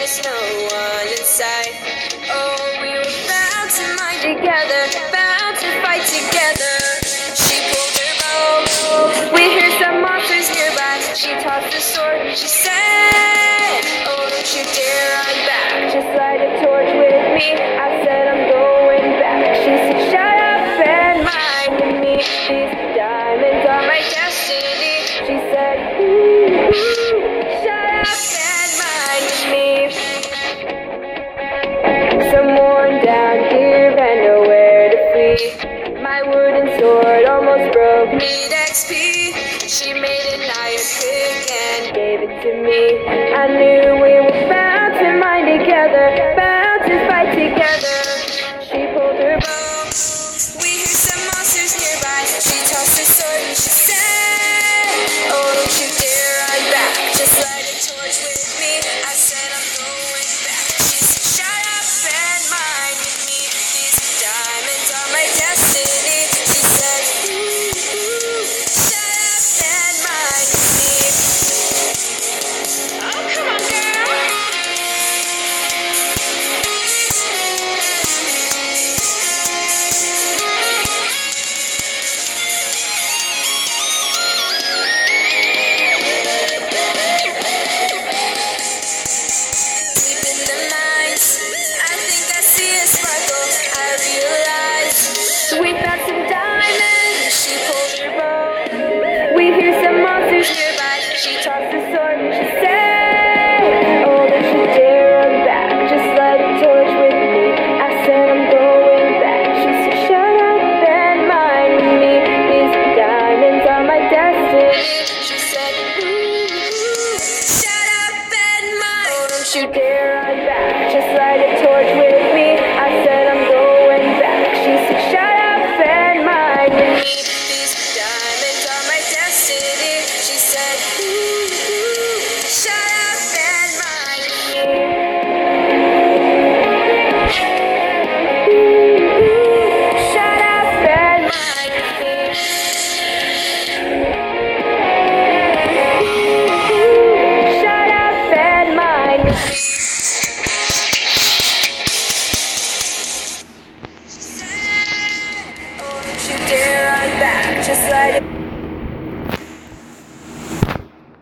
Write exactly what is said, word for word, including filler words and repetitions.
there's no one inside. Oh, we were bound to mind together, bound to fight together. She pulled her bow, we hear some monsters nearby. She tossed the sword, she said, oh, don't you dare run back. Just light a torch with me. I said I'm going back. She said, shut up and mind me. These diamonds are my destiny. She said, ooh, shut up and mind me. Someone down here and nowhere to flee. My wooden sword almost broke. Need X P. She made an iron pick and gave it to me. I knew we were bound to mind together, bound to fight together. She pulled her bow, we hear some monsters nearby. She tossed her sword and she said, oh, don't you dare run back. Just light a torch with me. I said I'm going back. She said, shut up and mind me. These diamonds are my destiny. She said, ooh, shut up and mind me. Oh, come on, girl. Deep in the mines, I think I see a sparkle. I realize we found some diamonds. She pulled her bow. We hear some monsters nearby. She tossed the sword and she said, oh, don't you dare run back. Just light a torch with me. I said I'm going back. She said, shut up and mind me. These diamonds are my destiny. She said, ooh, shut up and mind. Oh, don't you dare run back. Just light a torch with me. I said I'm going back. She said, shut up and mind me. These diamonds are my destiny. She said, ooh, shut up and mind me. Ooh, shut up and mind me. Ooh, shut up and mind me. Oh, don't you dare run back. Just light it.